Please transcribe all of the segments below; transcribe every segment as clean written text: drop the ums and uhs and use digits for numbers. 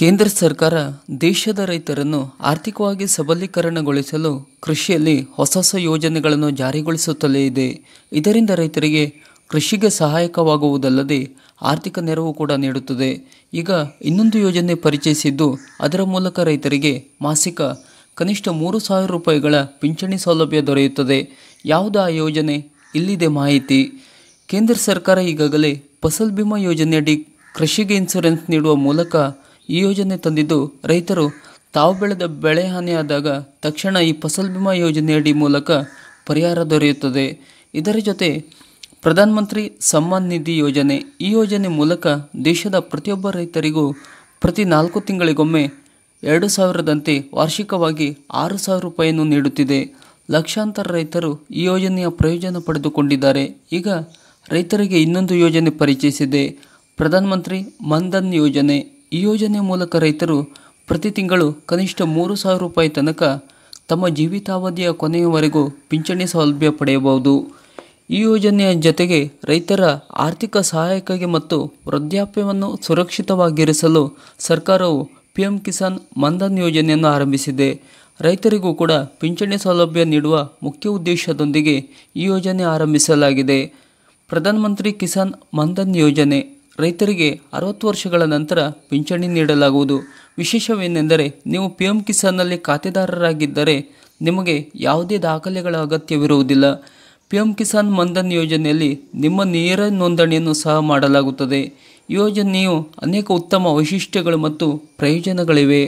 ಕೇಂದ್ರ ಸರ್ಕಾರ ದೇಶದ ರೈತರನ್ನು ಆರ್ಥಿಕವಾಗಿ ಸಬಲೀಕರಣಗೊಳಿಸಲು ಕೃಷಿಯಲ್ಲಿ ಹೊಸ ಯೋಜನೆಗಳನ್ನು ಜಾರಿಗೊಳಿಸುತ್ತಲೇ ಇದೆ. ಇದರಿಂದ ರೈತರಿಗೆ ಕೃಷಿಗೆ ಸಹಾಯಕವಾಗುವುದಲ್ಲದೆ ಆರ್ಥಿಕ ನೆರವು ಕೂಡ ನೀಡುತ್ತದೆ. ಈಗ ಇನ್ನೊಂದು ಯೋಜನೆ ಪರಿಚಯಿಸಿದ್ದು, ಅದರ ಮೂಲಕ ರೈತರಿಗೆ ಮಾಸಿಕ ಕನಿಷ್ಠ 3,000 ರೂಪಾಯಿಗಳ ಪಿಂಚಣಿ ಸೌಲಭ್ಯ ದೊರೆಯುತ್ತದೆ. ಯಾವುದು ಆ ಯೋಜನೆ? ಇಲ್ಲಿದೆ ಮಾಹಿತಿ. ಕೇಂದ್ರ ಸರ್ಕಾರ ಈಗಾಗಲೇ ಫಸಲ್ ಬಿಮಾ ಯೋಜನೆಯಡಿ ಕೃಷಿಗೆ ಇನ್ಸೂರೆನ್ಸ್ ನೀಡುವ ಮೂಲಕ ಈ ಯೋಜನೆ ತಂದಿದ್ದು, ರೈತರು ತಾವು ಬೆಳೆದ ಬೆಳೆ ಹಾನಿಯಾದಾಗ ತಕ್ಷಣ ಈ ಫಸಲ್ ಬಿಮಾ ಯೋಜನೆಯಡಿ ಮೂಲಕ ಪರಿಹಾರ ದೊರೆಯುತ್ತದೆ. ಇದರ ಜೊತೆ ಪ್ರಧಾನಮಂತ್ರಿ ಸಮ್ಮಾನ್ ನಿಧಿ ಯೋಜನೆ, ಈ ಯೋಜನೆ ಮೂಲಕ ದೇಶದ ಪ್ರತಿಯೊಬ್ಬ ರೈತರಿಗೂ ಪ್ರತಿ 4 ತಿಂಗಳಿಗೊಮ್ಮೆ 2,000ದಂತೆ ವಾರ್ಷಿಕವಾಗಿ 6,000 ರೂಪಾಯಿಯನ್ನು ನೀಡುತ್ತಿದೆ. ಲಕ್ಷಾಂತರ ರೈತರು ಈ ಯೋಜನೆಯ ಪ್ರಯೋಜನ ಪಡೆದುಕೊಂಡಿದ್ದಾರೆ. ಈಗ ರೈತರಿಗೆ ಇನ್ನೊಂದು ಯೋಜನೆ ಪರಿಚಯಿಸಿದೆ, ಪ್ರಧಾನಮಂತ್ರಿ ಮನ್ಧನ್ ಯೋಜನೆ. ಈ ಯೋಜನೆಯ ಮೂಲಕ ರೈತರು ಪ್ರತಿ ತಿಂಗಳು ಕನಿಷ್ಠ 3,000 ರೂಪಾಯಿ ತನಕ ತಮ್ಮ ಜೀವಿತಾವಧಿಯ ಕೊನೆಯವರೆಗೂ ಪಿಂಚಣಿ ಸೌಲಭ್ಯ ಪಡೆಯಬಹುದು. ಈ ಯೋಜನೆಯ ಜೊತೆಗೆ ರೈತರ ಆರ್ಥಿಕ ಸಹಾಯಕ್ಕಾಗಿ ಮತ್ತು ವೃದ್ಧಾಪ್ಯವನ್ನು ಸುರಕ್ಷಿತವಾಗಿರಿಸಲು ಸರ್ಕಾರವು PM ಕಿಸಾನ್ ಮನ್ಧನ್ ಯೋಜನೆಯನ್ನು ಆರಂಭಿಸಿದೆ. ರೈತರಿಗೂ ಕೂಡ ಪಿಂಚಣಿ ಸೌಲಭ್ಯ ನೀಡುವ ಮುಖ್ಯ ಉದ್ದೇಶದೊಂದಿಗೆ ಈ ಯೋಜನೆ ಆರಂಭಿಸಲಾಗಿದೆ. ಪ್ರಧಾನಮಂತ್ರಿ ಕಿಸಾನ್ ಮನ್ಧನ್ ಯೋಜನೆ ರೈತರಿಗೆ 60 ವರ್ಷಗಳ ನಂತರ ಪಿಂಚಣಿ ನೀಡಲಾಗುವುದು. ವಿಶೇಷವೇನೆಂದರೆ, ನೀವು PM ಕಿಸಾನ್ನಲ್ಲಿ ಖಾತೆದಾರರಾಗಿದ್ದರೆ ನಿಮಗೆ ಯಾವುದೇ ದಾಖಲೆಗಳ ಅಗತ್ಯವಿರುವುದಿಲ್ಲ. PM ಕಿಸಾನ್ ಮನ್ಧನ್ ಯೋಜನೆಯಲ್ಲಿ ನಿಮ್ಮ ನೇರ ನೋಂದಣಿಯನ್ನು ಸಹ ಮಾಡಲಾಗುತ್ತದೆ. ಈ ಯೋಜನೆಯು ಅನೇಕ ಉತ್ತಮ ವೈಶಿಷ್ಟ್ಯಗಳು ಮತ್ತು ಪ್ರಯೋಜನಗಳಿವೆ.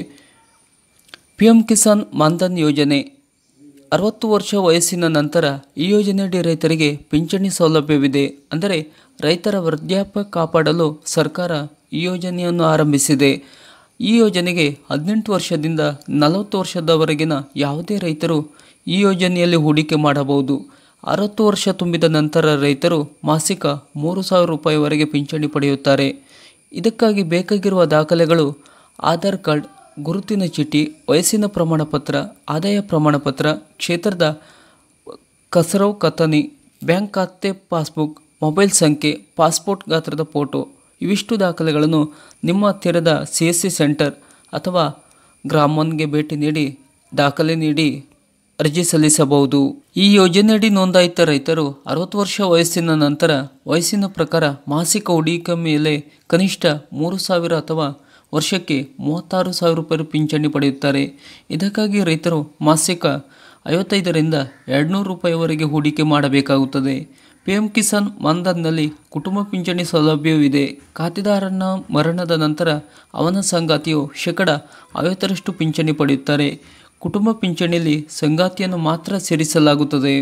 PM ಕಿಸಾನ್ ಮನ್ಧನ್ ಯೋಜನೆ 60 ವರ್ಷ ವಯಸ್ಸಿನ ನಂತರ ಈ ಯೋಜನೆಯಡಿ ರೈತರಿಗೆ ಪಿಂಚಣಿ ಸೌಲಭ್ಯವಿದೆ. ಅಂದರೆ ರೈತರ ವೃದ್ಧಾಪ್ಯ ಕಾಪಾಡಲು ಸರ್ಕಾರ ಈ ಯೋಜನೆಯನ್ನು ಆರಂಭಿಸಿದೆ. ಈ ಯೋಜನೆಗೆ 18 ವರ್ಷದಿಂದ 40 ವರ್ಷದವರೆಗಿನ ಯಾವುದೇ ರೈತರು ಈ ಯೋಜನೆಯಲ್ಲಿ ಹೂಡಿಕೆ ಮಾಡಬಹುದು. 60 ವರ್ಷ ತುಂಬಿದ ನಂತರ ರೈತರು ಮಾಸಿಕ 3,000 ರೂಪಾಯಿವರೆಗೆ ಪಿಂಚಣಿ ಪಡೆಯುತ್ತಾರೆ. ಇದಕ್ಕಾಗಿ ಬೇಕಾಗಿರುವ ದಾಖಲೆಗಳು ಆಧಾರ್ ಕಾರ್ಡ್, ಗುರುತಿನ ಚೀಟಿ, ವಯಸ್ಸಿನ ಪ್ರಮಾಣಪತ್ರ, ಆದಾಯ ಪ್ರಮಾಣಪತ್ರ, ಕ್ಷೇತ್ರದ ಕಸರವು ಖಾತರಿ, ಬ್ಯಾಂಕ್ ಖಾತೆ ಪಾಸ್ಬುಕ್, ಮೊಬೈಲ್ ಸಂಖ್ಯೆ, ಪಾಸ್ಪೋರ್ಟ್ ಗಾತ್ರದ ಫೋಟೋ. ಇವಿಷ್ಟು ದಾಖಲೆಗಳನ್ನು ನಿಮ್ಮ ಹತ್ತಿರದ CSC ಸೆಂಟರ್ ಅಥವಾ ಗ್ರಾಮ1ಗೆ ಭೇಟಿ ನೀಡಿ ದಾಖಲೆ ನೀಡಿ ಅರ್ಜಿ ಸಲ್ಲಿಸಬಹುದು. ಈ ಯೋಜನೆಯಡಿ ನೋಂದಾಯಿತ ರೈತರು 60 ವರ್ಷ ವಯಸ್ಸಿನ ನಂತರ ವಯಸ್ಸಿನ ಪ್ರಕಾರ ಮಾಸಿಕ ಹೂಡಿಕೆ ಮೇಲೆ ಕನಿಷ್ಠ 3,000 ಅಥವಾ ವರ್ಷಕ್ಕೆ 36,000 ರೂಪಾಯಿ ಪಿಂಚಣಿ ಪಡೆಯುತ್ತಾರೆ. ಇದಕ್ಕಾಗಿ ರೈತರು ಮಾಸಿಕ 55ರಿಂದ 200 ರೂಪಾಯಿವರೆಗೆ ಹೂಡಿಕೆ ಮಾಡಬೇಕಾಗುತ್ತದೆ. PM ಕಿಸಾನ್ ಮನ್ಧನ್ನಲ್ಲಿ ಕುಟುಂಬ ಪಿಂಚಣಿ ಸೌಲಭ್ಯವಿದೆ. ಖಾತೆದಾರನ ಮರಣದ ನಂತರ ಅವನ ಸಂಗಾತಿಯು ಶೇಕಡ 50ರಷ್ಟು ಪಿಂಚಣಿ ಪಡೆಯುತ್ತಾರೆ. ಕುಟುಂಬ ಪಿಂಚಣಿಯಲ್ಲಿ ಸಂಗಾತಿಯನ್ನು ಮಾತ್ರ ಸೇರಿಸಲಾಗುತ್ತದೆ.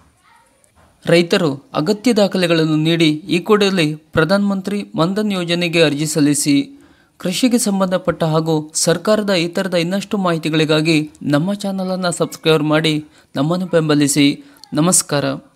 ರೈತರು ಅಗತ್ಯ ದಾಖಲೆಗಳನ್ನು ನೀಡಿ ಈ ಕೂಡಲೇ ಪ್ರಧಾನಮಂತ್ರಿ ಮನ್ಧನ್ ಯೋಜನೆಗೆ ಅರ್ಜಿ ಸಲ್ಲಿಸಿ. ಕೃಷಿಗೆ ಸಂಬಂಧಪಟ್ಟ ಹಾಗೂ ಸರ್ಕಾರದ ಇತರದ ಇನ್ನಷ್ಟು ಮಾಹಿತಿಗಳಿಗಾಗಿ ನಮ್ಮ ಚಾನಲನ್ನು ಸಬ್ಸ್ಕ್ರೈಬ್ ಮಾಡಿ ನಮ್ಮನ್ನು ಬೆಂಬಲಿಸಿ. ನಮಸ್ಕಾರ.